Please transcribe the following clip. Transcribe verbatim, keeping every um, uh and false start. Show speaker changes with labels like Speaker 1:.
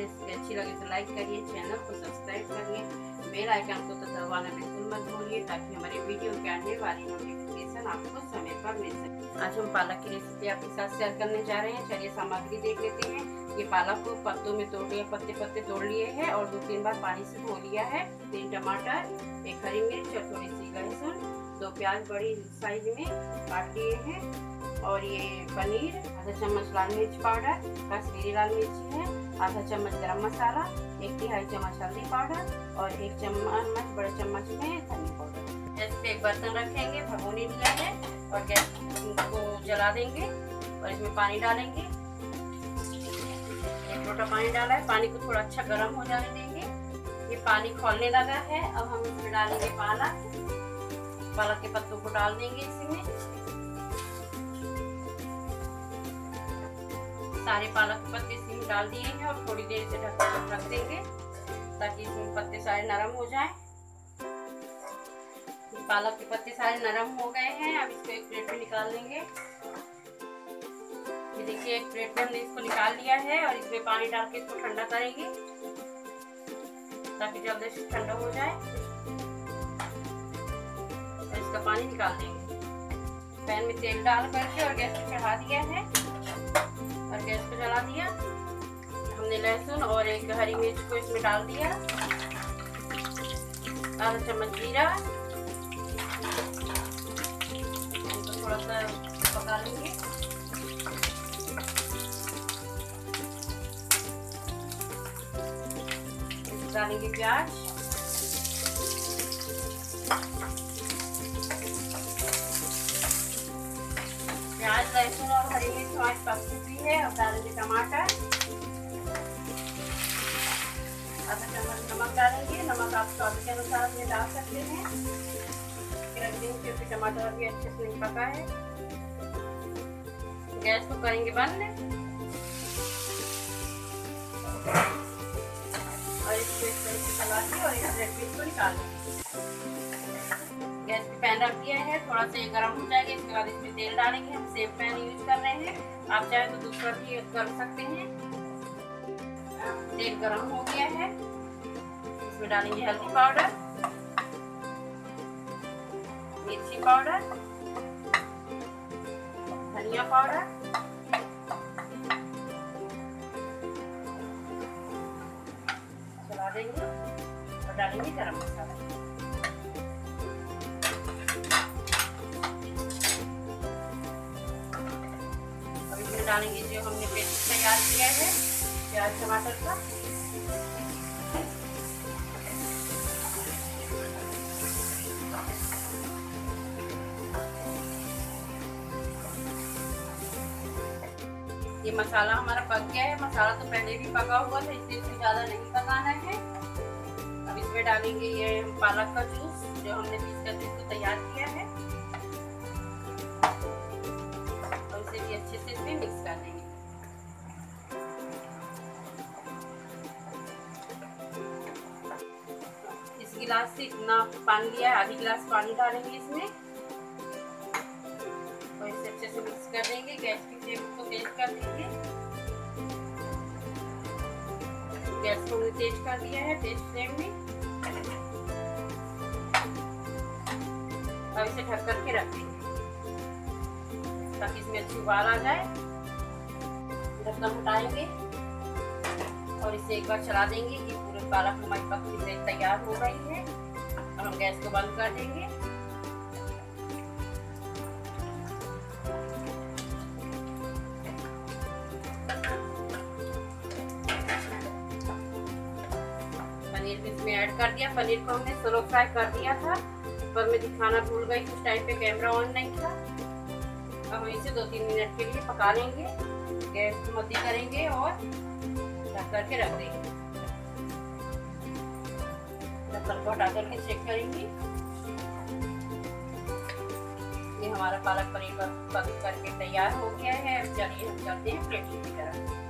Speaker 1: Recipe अच्छी लगे तो लाइक करिए, चैनल को सब्सक्राइब करिए, बेल आइकन को तो दबाना बिल्कुल मत भूलिए ताकि हमारे वीडियो के आने वाली नोटिफिकेशन आपको समय पर मिल सके। आज हम पालक की रेसिपी आपके साथ शेयर करने जा रहे हैं। चलिए सामग्री देख लेते हैं। ये पालक को पत्तों में तोड़ लिया, पत्ते पत्ते तोड़ लिए हैं और दो तीन बार पानी से धो लिया है। तीन टमाटर, एक हरी मिर्च और थोड़ी सी लहसुन, दो प्याज बड़ी साइज में काट लिए हैं और ये पनीर, आधा चम्मच लाल मिर्च पाउडर, कश्मीरी लाल मिर्च है, आधा चम्मच गरम मसाला, एक तिहाई चम्मच हल्दी पाउडर और एक चम्मच बड़े चम्मच में धनिया पाउडर। गैस पे एक बर्तन रखेंगे, भगोनी लिया है और गैस को जला देंगे और इसमें पानी डालेंगे। एक लोटा पानी डाला है, पानी को थोड़ा अच्छा गर्म हो जाने देंगे। ये पानी खौलने लगा है। अब हम इसमें डालेंगे पालक, पालक के पत्तों को डाल देंगे इसमें। सारे पालक के पत्ते इसमें डाल दिए हैं और थोड़ी देर से ढक रख देंगे ताकि इसमें पत्ते सारे नरम हो जाएं। पालक के पत्ते सारे नरम हो गए हैं। अब इसको एक प्लेट में निकाल लेंगे। ये देखिए एक प्लेट में हमने इसको निकाल लिया है और इसमें पानी डाल के इसको ठंडा करेंगे ताकि जल्दी से ठंडा हो जाए। और इसका पानी निकाल देंगे। पैन में तेल डाल करके और गैस पे चढ़ा दिया है और गैस पे जला दिया। हमने लहसुन और एक हरी मिर्च को इसमें डाल दिया, आधा चम्मच जीरा, तो थोड़ा सा पका लेंगे। डालेंगे प्याज, प्याज लहसुन और हरी मिर्च हमारी पक चुकी है। अब डालेंगे टमाटर, आधा चम्मच नमक डालेंगे। नमक आप स्वाद के अनुसार में डाल सकते हैं। रख देंगे क्योंकि टमाटर अभी अच्छे से नहीं पका है। गैस को करेंगे बंद और इसको इस तरह से चला के और इस रेड पीस को निकाल देंगे। गैस पे पैन रख दिया है, थोड़ा सा ये गर्म हो जाएगा। इसके बाद इसमें तेल डालेंगे। हम सेम पैन यूज कर रहे हैं, आप चाहे तो दूसरा भी यूज कर सकते हैं। तेल गर्म हो गया है, इसमें डालेंगे हल्दी पाउडर, मिर्ची पाउडर, धनिया पाउडर, चला देंगे और डालेंगे गरम मसाला। अब इसमें डालेंगे जो हमने पेस्ट तैयार किया है, प्याज टमाटर का। ये मसाला हमारा पक गया है। मसाला तो पहले भी पका हुआ था, इसलिए इसमें ज्यादा नहीं पकाना है। अब इसमें डालेंगे ये पालक का जूस जो हमने पीस करके इसको तैयार किया है और इसे भी अच्छे से इसमें मिक्स कर देंगे। इस गिलास से इतना पानी लिया है, आधी गिलास पानी डालेंगे इसमें और इसे अच्छे से मिक्स कर देंगे। गैस की फ्लेम को तेज कर देंगे। गैस को हमने तेज कर दिया है, तेज फ्लेम में। अब इसे ढक करके रख देंगे ताकि इसमें अच्छी उबाल आ जाए। ढक्कन हटाएंगे और इसे एक बार चला देंगे। ये पूरे पालक हमारी पक से तैयार हो गई है। अब हम गैस को बंद कर देंगे। पनीर भी इसमें ऐड कर दिया। पनीर को हमने स्लो फ्राई कर दिया था पर मैं दिखाना भूल गई, उस टाइम पे कैमरा ऑन नहीं था। अब हम इसे दो तीन मिनट के लिए पका लेंगे। गैस को मध्य करेंगे और ढक करके रख देंगे। ढक्कन को हटा करके चेक करेंगे। ये हमारा पालक पनीर पक करके तैयार हो गया है। अब चलिए हम चलते हैं प्लेटिंग की तरफ।